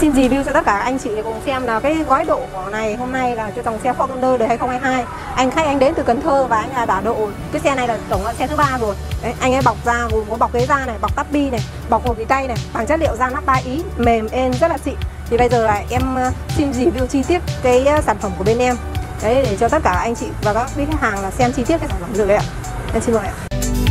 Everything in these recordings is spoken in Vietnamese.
xin review cho tất cả anh chị để cùng xem là cái gói độ của này hôm nay là cho dòng xe Fortuner đời 2022. Anh khách anh đến từ Cần Thơ và anh đã độ cái xe này là tổng là xe thứ 3 rồi. Đấy, anh ấy bọc da gồm có bọc ghế da này, bọc tắp bi này, bọc hộp tỉ tay này, bằng chất liệu da nắp 3 Ý, mềm êm rất là xịn. Thì bây giờ là em xin review chi tiết cái sản phẩm của bên em. Đấy, để cho tất cả anh chị và các khách hàng là xem chi tiết cái sản phẩm rồi đấy ạ. Em xin mời ạ.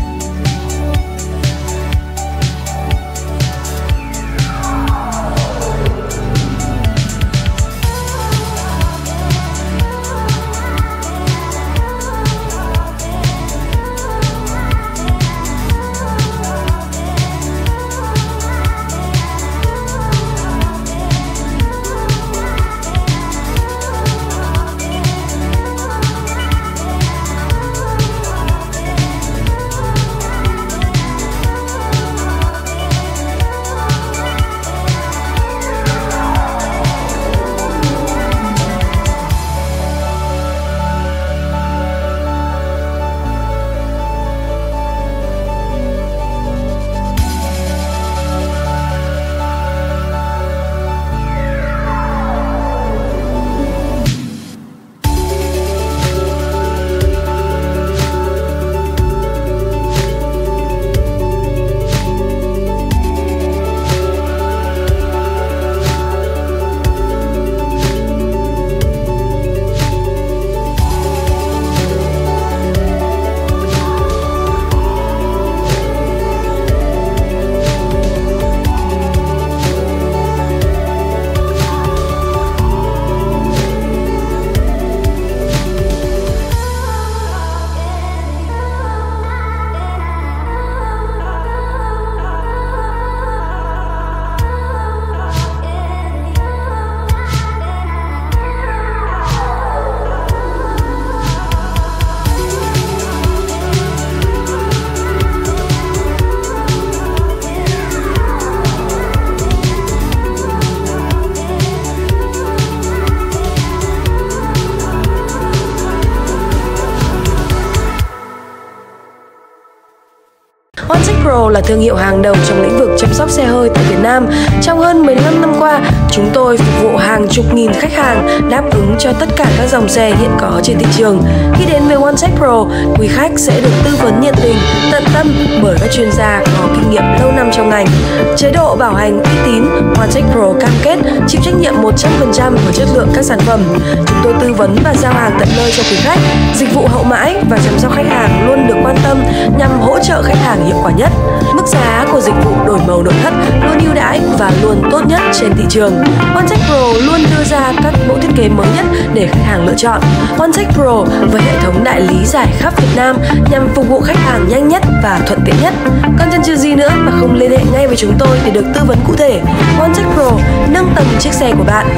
OneTech Pro là thương hiệu hàng đầu trong lĩnh vực chăm sóc xe hơi tại Việt Nam. Trong hơn 15 năm qua, chúng tôi phục vụ hàng chục nghìn khách hàng, đáp ứng cho tất cả các dòng xe hiện có trên thị trường. Khi đến với OneTech Pro, quý khách sẽ được tư vấn nhiệt tình, tận tâm bởi các chuyên gia có kinh nghiệm lâu năm trong ngành. Chế độ bảo hành uy tín, OneTech Pro cam kết chịu trách nhiệm 100% với chất lượng các sản phẩm. Chúng tôi tư vấn và giao hàng tận nơi cho quý khách. Dịch vụ hậu mãi và chăm sóc khách hàng luôn được quan tâm nhằm hỗ trợ khách hàng hiệu quả nhất. Mức giá của dịch vụ đổi màu nội thất luôn ưu đãi và luôn tốt nhất trên thị trường. OneTech Pro luôn đưa ra các mẫu thiết kế mới nhất để khách hàng lựa chọn. OneTech Pro với hệ thống đại lý giải khắp Việt Nam nhằm phục vụ khách hàng nhanh nhất và thuận tiện nhất. Còn chần chừ gì nữa mà không liên hệ ngay với chúng tôi để được tư vấn cụ thể. OneTech Pro nâng tầm chiếc xe của bạn.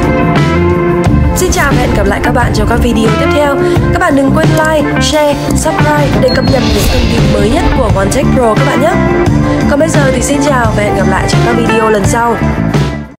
Xin chào và hẹn gặp lại các bạn trong các video tiếp theo. Các bạn đừng quên like, share, subscribe để cập nhật những thông tin mới nhất của OneTech Pro các bạn nhé. Còn bây giờ thì xin chào và hẹn gặp lại trong các video lần sau.